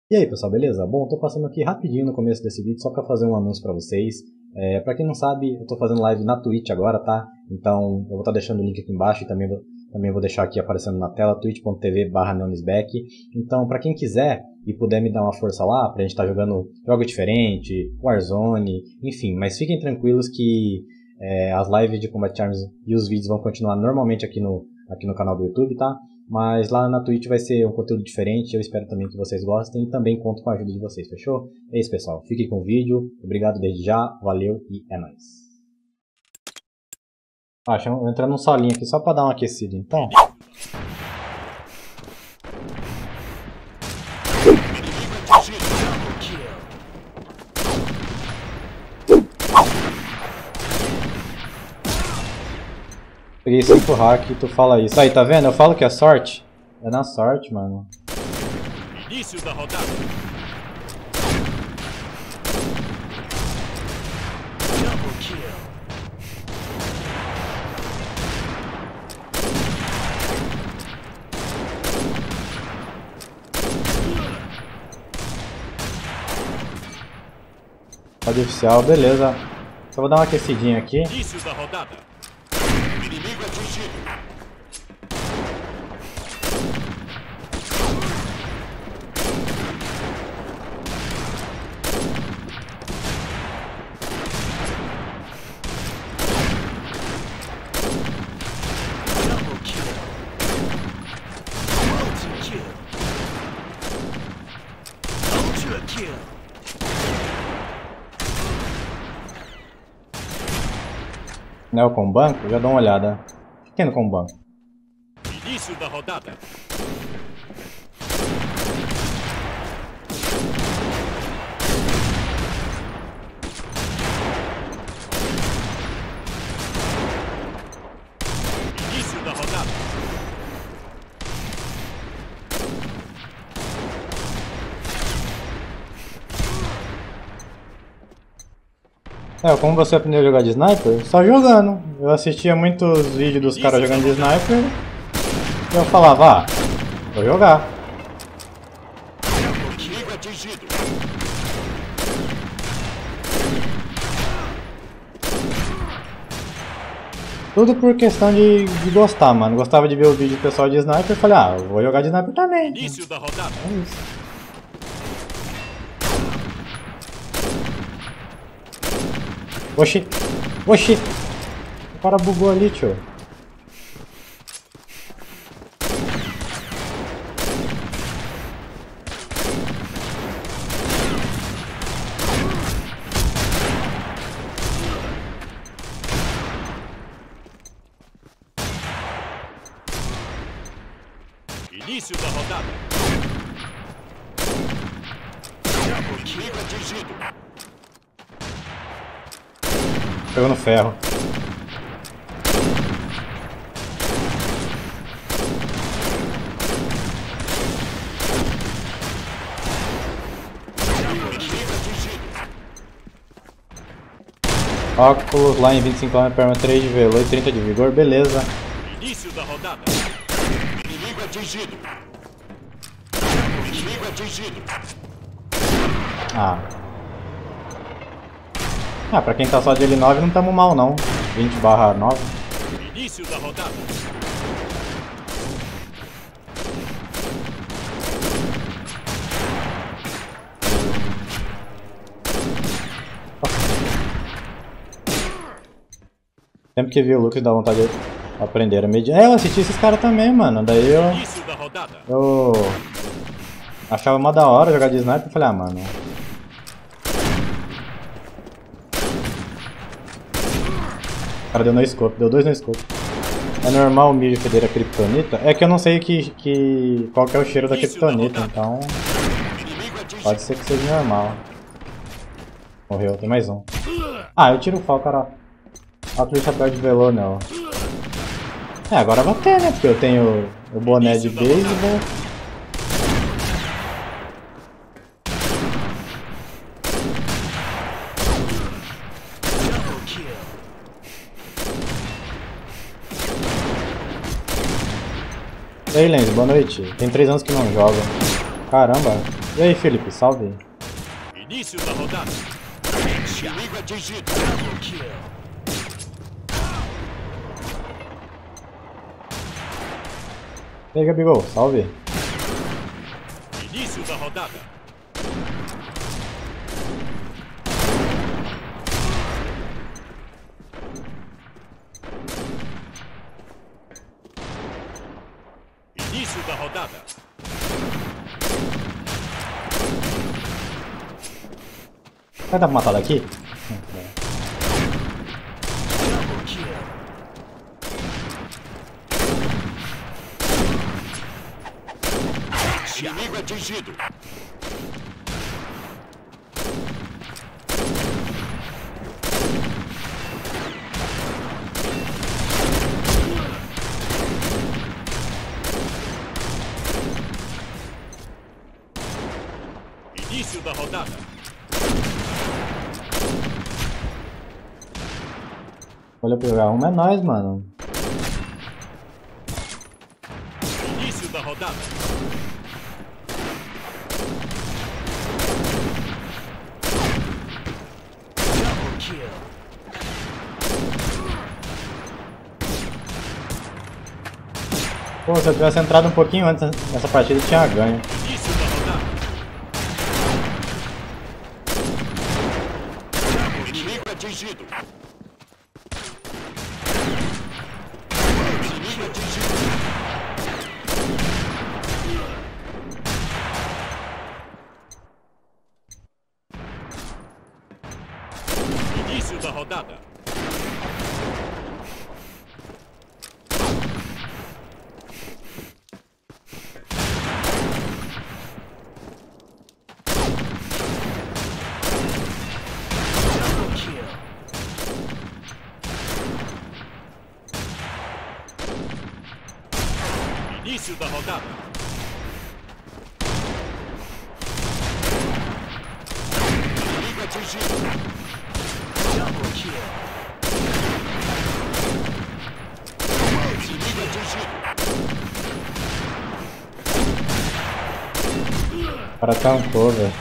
E aí pessoal, beleza? Bom, tô passando aqui rapidinho no começo desse vídeo só pra fazer um anúncio pra vocês. Pra quem não sabe, eu tô fazendo live na Twitch agora, tá? Então eu vou estar deixando o link aqui embaixo e também vou deixar aqui aparecendo na tela, twitch.tv/neonisbeck. Então pra quem quiser e puder me dar uma força lá, pra gente estar jogando jogos diferentes, Warzone, enfim. Mas fiquem tranquilos que as lives de Combat Arms e os vídeos vão continuar normalmente aqui no canal do YouTube, tá? Mas lá na Twitch vai ser um conteúdo diferente, eu espero também que vocês gostem e também conto com a ajuda de vocês, fechou? É isso pessoal, fiquem com o vídeo, obrigado desde já, valeu e é nóis. Deixa eu entrar num solinho aqui só pra dar uma aquecida então. Peguei 5 hack e tu fala isso. Aí, tá vendo? Eu falo que é sorte. É na sorte, mano. Início da rodada. Double kill. Pode oficial, beleza. Só vou dar uma aquecidinha aqui. Início da rodada. Inimigo atingido. Double kill. Multi-kill. Ultra kill. Neo com banco? Já dá uma olhada. Pequeno com banco. Início da rodada. Início da rodada. Como você aprendeu a jogar de sniper? Só jogando. Eu assistia muitos vídeos dos caras jogando de sniper. E eu falava, vou jogar. Inimigo atingido. Tudo por questão de gostar, mano. Gostava de ver o vídeo do pessoal de sniper e falei, eu vou jogar de sniper também. Início da rodada. É isso. Oxi! Oxi! O cara bugou ali, tio. Início da rodada. Inimigo atingido. Pegou no ferro. Inimigo atingido. Óculos lá em 25 km, perma 3 de velo e 30 de vigor, beleza. Início da rodada. Inimigo atingido. Inimigo atingido. Pra quem tá só de L9 não tamo mal não. 20/9. Início da rodada. Sempre que vi o Lucas dá vontade de aprender a mediar. Eu assisti esses caras também, mano. Daí Início da rodada. eu achava mó da hora jogar de sniper e falei, mano. O cara deu no scope, deu 2 no scope. É normal o milho feder a kryptonita? É que eu não sei qual que é o cheiro da kryptonita, então pode ser que seja normal. Morreu, tem mais um. Eu tiro o pau, cara. Olha aquele chapéu de velô, não. Agora vai ter, né? Porque eu tenho o boné de beisebol. E aí, Lenz, boa noite. Tem 3 anos que não joga. Caramba, E aí, Felipe, salve. Início da rodada. Inimigo atingido. E aí, Gabigol, salve. Início da rodada. Início da rodada. Vai dar pra matar daqui? Inimigo atingido. Início da rodada. Olha, pegar uma é nóis, mano. Início da rodada. Pô, se eu tivesse entrado um pouquinho antes nessa partida, eu tinha ganho. Início da rodada. Inimigo atingido. Inimigo atingido. Início da rodada. Início da rodada. Inimigo atingido. Inimigo atingido. O cara tancou, velho.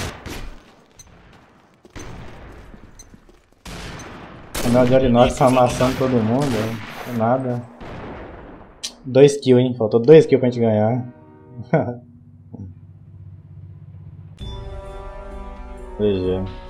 O meu Diagnóstico tá amassando todo mundo, velho. Não é nada. 2 kills, hein? Faltou 2 kills pra gente ganhar. GG.